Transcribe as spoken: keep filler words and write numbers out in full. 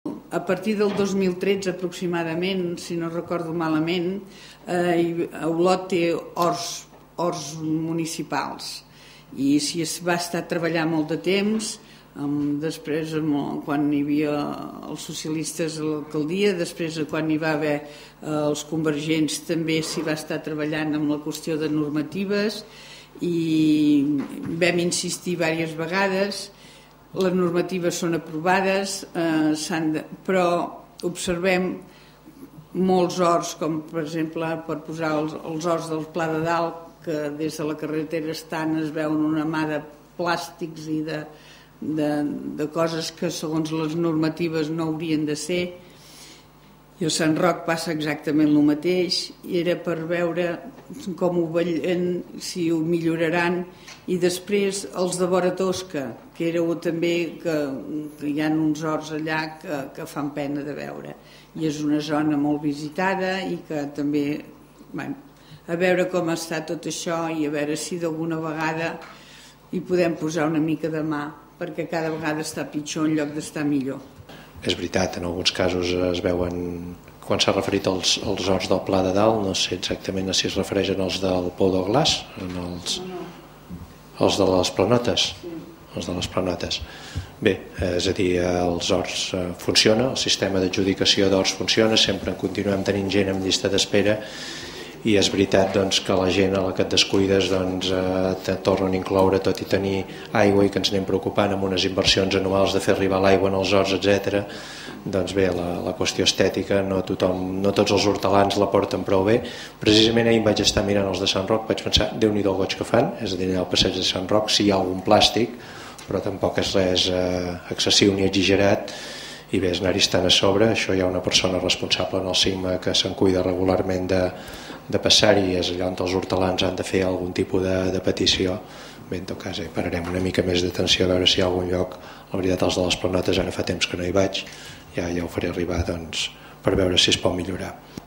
A partir del dos mil tretze aproximadament, si no recordo malament, eh, Olot té horts, horts municipals i s'hi va estar treballant molt de temps. Després, quan hi havia els socialistes a l'alcaldia, després quan hi va haver els convergents també s'hi va estar treballant amb la qüestió de normatives i vam insistir diverses vegades. Les normatives són aprovades, eh, de, però observem molts horts, com per exemple per posar els, els horts del Pla de Dalt, que des de la carretera estan, es veuen una mà de plàstics i de, de, de coses que segons les normatives no haurien de ser. I a Sant Roc passa exactament el mateix, i era per veure com ho veien, si ho milloraran. I després els de Vora Tosca, que era també que, que hi ha uns horts allà que, que fan pena de veure. I és una zona molt visitada i que també, bueno, a veure com està tot això i a veure si d'alguna vegada hi podem posar una mica de mà, perquè cada vegada està pitjor en lloc d'estar millor. És veritat, en alguns casos es veuen, quan s'ha referit als, als horts del Pla de Dalt, no sé exactament si es refereixen als del Pou del Glaç, en els, els de les planotes, els de les planotes. Bé, és a dir, els horts funciona, el sistema d'adjudicació d'horts funciona, sempre en continuem tenint gent en llista d'espera, i és veritat doncs, que la gent a la que et descuides doncs, eh, te tornen a incloure, tot i tenir aigua i que ens anem preocupant amb unes inversions anuals de fer arribar l'aigua en els horts, etcètera. Doncs bé, la, la qüestió estètica no, tothom, no tots els hortelans la porten prou bé. Precisament ahir vaig estar mirant els de Sant Roc, vaig pensar, Déu-n'hi-do el goig que fan, és a dir, allà al passeig de Sant Roc, si hi ha algun plàstic, però tampoc és res eh, excessiu ni exagerat. I bé, és anar-hi estant a sobre, això hi ha una persona responsable en el Sigma que se'n cuida regularment de, de passar-hi, és allà on els hortelans han de fer algun tipus de, de petició. Bé, en tot cas, eh, pararem una mica més d'atenció a veure si hi ha algun lloc. La veritat, els de les planotes ara fa temps que no hi vaig, ja, ja ho faré arribar doncs, per veure si es pot millorar.